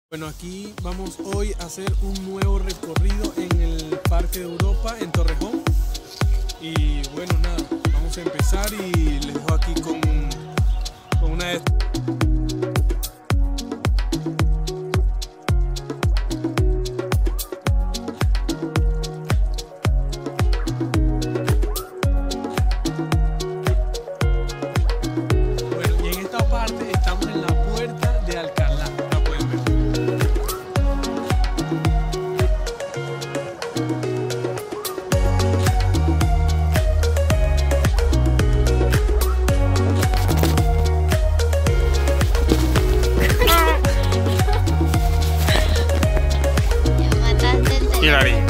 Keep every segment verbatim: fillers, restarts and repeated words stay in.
Bueno, aquí vamos hoy a hacer un nuevo recorrido en el Parque de Europa en Torrejón. Y bueno, nada, vamos a empezar y les dejo aquí con, con una de... Bueno, y en esta parte estamos en la puerta de Alcalá, la pueden ver. Y la vi.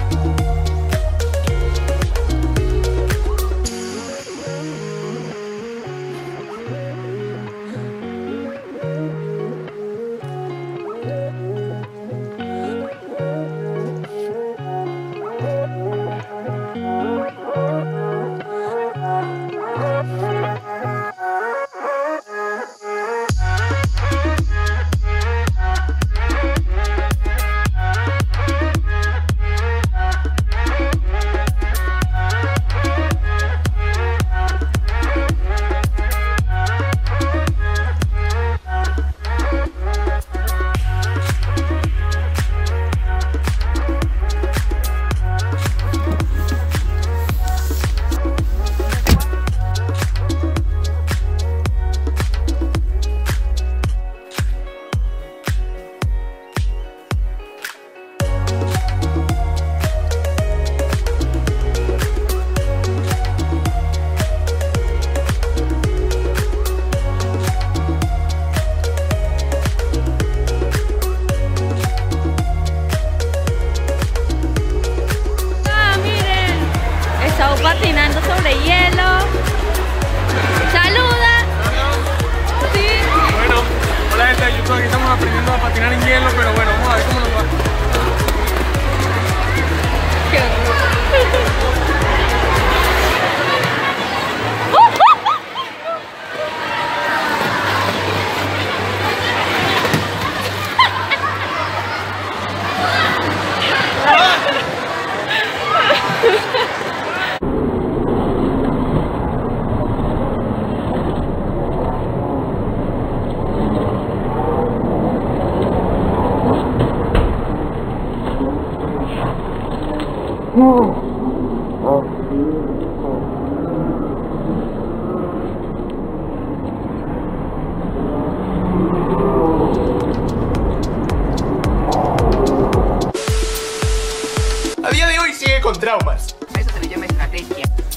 Patinando sobre hielo. ¡Saluda! Sí. Bueno, hola gente de YouTube, aquí estamos aprendiendo a patinar en hielo, pero bueno, vamos a ver cómo nos va. Qué horror. A día de hoy sigue con traumas. A eso se le llama estrategia.